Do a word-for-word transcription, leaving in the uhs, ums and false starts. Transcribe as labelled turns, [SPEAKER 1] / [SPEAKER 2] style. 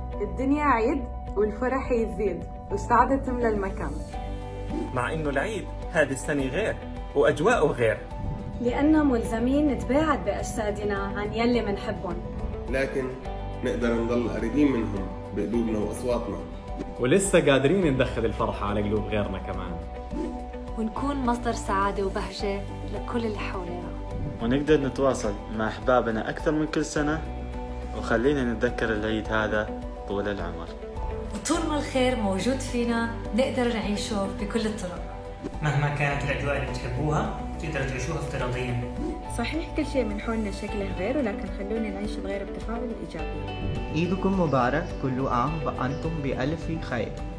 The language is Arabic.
[SPEAKER 1] الدنيا عيد والفرح يزيد والسعادة تملى المكان.
[SPEAKER 2] مع إنه العيد هذه السنة غير وأجواءه غير،
[SPEAKER 3] لأننا ملزمين نتباعد بأجسادنا عن يلي منحبهم،
[SPEAKER 4] لكن نقدر نضل قريبين منهم بقلوبنا وأصواتنا،
[SPEAKER 5] ولسه قادرين ندخل الفرحة على قلوب غيرنا كمان،
[SPEAKER 6] ونكون مصدر سعادة وبهجة لكل اللي حولنا،
[SPEAKER 7] ونقدر نتواصل مع أحبابنا أكثر من كل سنة، وخلينا نتذكر العيد هذا طول العمر.
[SPEAKER 6] وطول ما الخير موجود فينا نقدر نعيشه بكل الطرق.
[SPEAKER 8] مهما كانت الأجواء اللي بتحبوها تقدروا تعيشوها افتراضيا.
[SPEAKER 9] صحيح كل شيء من حولنا شكله غير، ولكن خلونا نعيش الغير بتفاعل إيجابي.
[SPEAKER 10] عيدكم مبارك، كل عام وأنتم بألف خير.